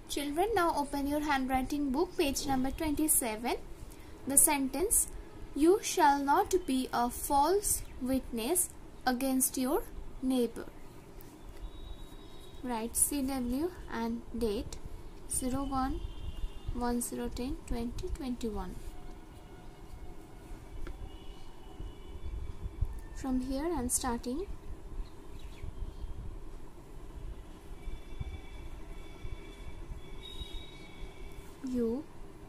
Children, now open your handwriting book, page number 27. The sentence, you shall not be a false witness against your neighbor. Write CW and date 01/10/2021. From here I am starting. You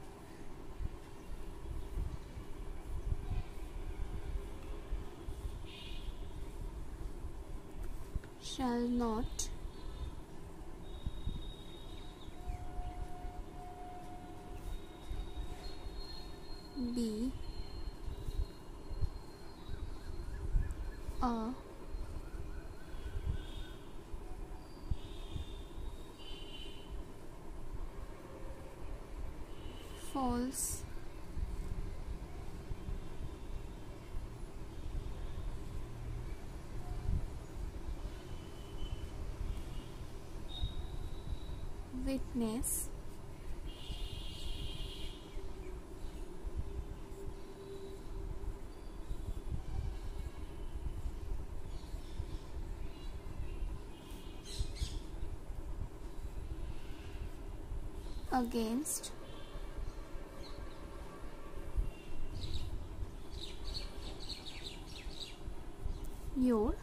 shall not be a false witness against your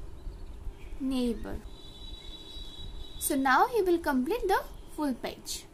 neighbor. So now he will complete the full page.